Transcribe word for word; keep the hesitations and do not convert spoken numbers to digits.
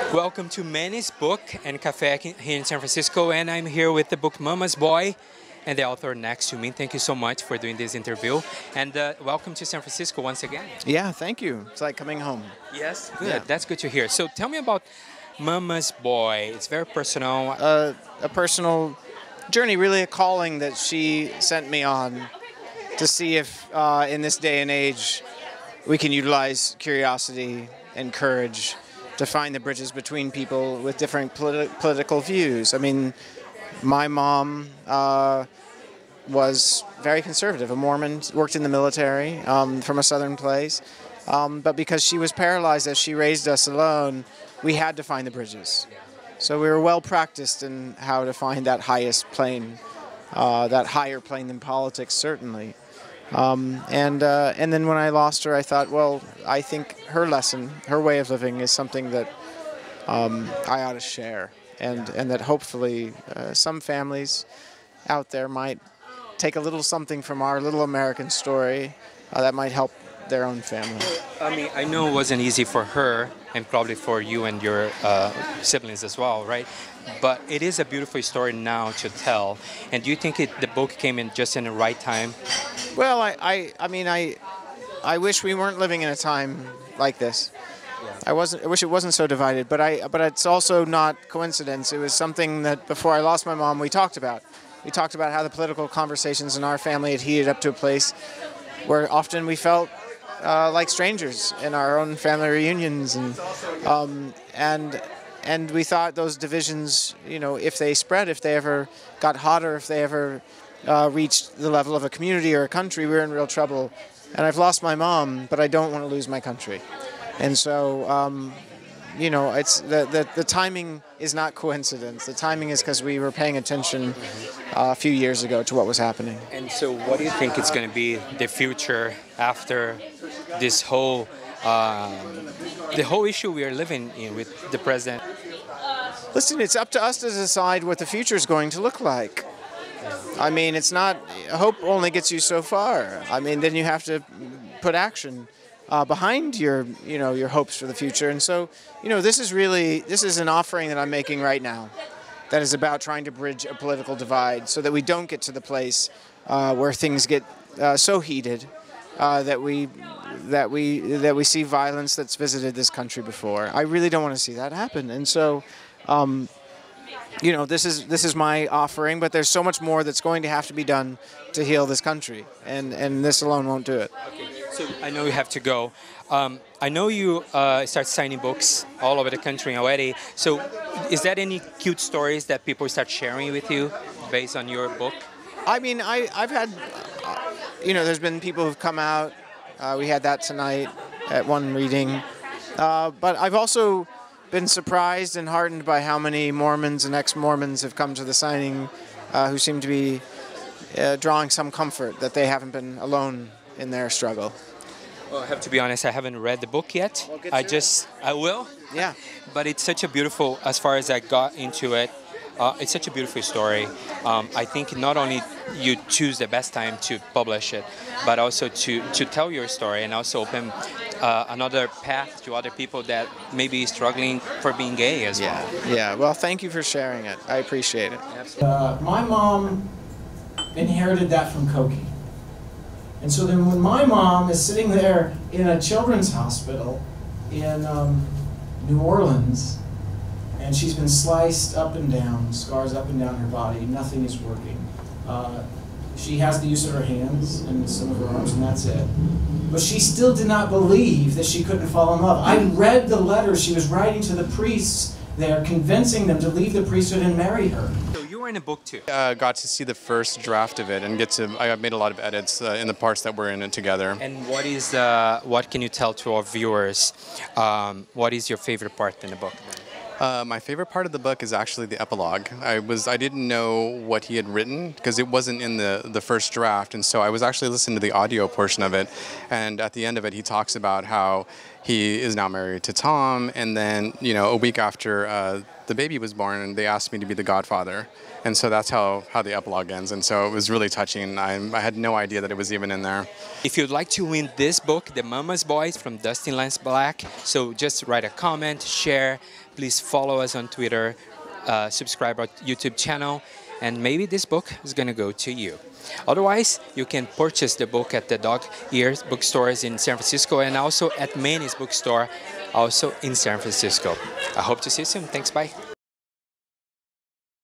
Welcome to Manny's Book and Cafe here in San Francisco, and I'm here with the book Mama's Boy and the author next to me. Thank you so much for doing this interview, and uh, welcome to San Francisco once again. Yeah, thank you. It's like coming home. Yes, good. Yeah. That's good to hear. So tell me about Mama's Boy. It's very personal. Uh, a personal journey, really a calling that she sent me on to see if uh, in this day and age we can utilize curiosity and courage to find the bridges between people with different politi political views. I mean, my mom uh, was very conservative, a Mormon, worked in the military um, from a southern place, um, but because she was paralyzed as she raised us alone, we had to find the bridges. So we were well practiced in how to find that highest plane, uh, that higher plane than politics, certainly. Um, and uh, and then when I lost her, I thought, well, I think her lesson, her way of living is something that um, I ought to share, and, and that hopefully uh, some families out there might take a little something from our little American story uh, that might help their own family. I mean, I know it wasn't easy for her, and probably for you and your uh, siblings as well, right? But it is a beautiful story now to tell. And do you think it, the book came in just in the right time? Well, I, I, I mean, I, I wish we weren't living in a time like this. Yeah. I wasn't. I wish it wasn't so divided. But I, but it's also not coincidence. It was something that before I lost my mom, we talked about. We talked about how the political conversations in our family had heated up to a place where often we felt uh, like strangers in our own family reunions, and um, and. And we thought those divisions, you know, if they spread, if they ever got hotter, if they ever uh, reached the level of a community or a country, we were in real trouble. And I've lost my mom, but I don't want to lose my country. And so, um, you know, it's the, the, the timing is not coincidence. The timing is because we were paying attention uh, a few years ago to what was happening. And so what do you think is going to be the future after this whole Uh, the whole issue we are living in with the president? Listen, it's up to us to decide what the future is going to look like. I mean, it's not, hope only gets you so far. I mean, then you have to put action uh, behind your, you know, your hopes for the future. And so, you know, this is really, this is an offering that I'm making right now that is about trying to bridge a political divide so that we don't get to the place uh, where things get uh, so heated uh, that we that we that we see violence that's visited this country before. I really don't want to see that happen. And so, um, you know, this is this is my offering, but there's so much more that's going to have to be done to heal this country, and and this alone won't do it. Okay. So I know you have to go. Um, I know you uh, start signing books all over the country already. So is that any cute stories that people start sharing with you based on your book? I mean, I I've had, uh, you know, there's been people who've come out. Uh, we had that tonight at one reading. Uh, but I've also been surprised and heartened by how many Mormons and ex-Mormons have come to the signing uh, who seem to be uh, drawing some comfort that they haven't been alone in their struggle. Well, I have to be honest, I haven't read the book yet. Well, I just, it. I will. Yeah. But it's such a beautiful, as far as I got into it, Uh, it's such a beautiful story. Um, I think not only you choose the best time to publish it, but also to, to tell your story and also open uh, another path to other people that may be struggling for being gay as yeah. well. Yeah, well, thank you for sharing it. I appreciate it. Uh, my mom inherited that from Koki. And so then when my mom is sitting there in a children's hospital in um, New Orleans, and she's been sliced up and down, scars up and down her body. Nothing is working. Uh, she has the use of her hands and some of her arms, and that's it. But she still did not believe that she couldn't fall in love. I read the letters she was writing to the priests there, convincing them to leave the priesthood and marry her. So you were in a book too? I uh, got to see the first draft of it and get to. I made a lot of edits uh, in the parts that were in it together. And what is uh, what can you tell to our viewers? Um, what is your favorite part in the book? Uh, my favorite part of the book is actually the epilogue. I was I didn't know what he had written because it wasn't in the the first draft, and so I was actually listening to the audio portion of it. And at the end of it, he talks about how he is now married to Tom, and then you know a week after uh, the baby was born, and they asked me to be the godfather. And so that's how, how the epilogue ends. And so it was really touching. I, I had no idea that it was even in there. If you'd like to win this book, The Mama's Boys from Dustin Lance Black, so just write a comment, share, please follow us on Twitter, uh, subscribe our YouTube channel, and maybe this book is going to go to you. Otherwise, you can purchase the book at the Dog Ears bookstores in San Francisco and also at Manny's bookstore, also in San Francisco. I hope to see you soon. Thanks, bye.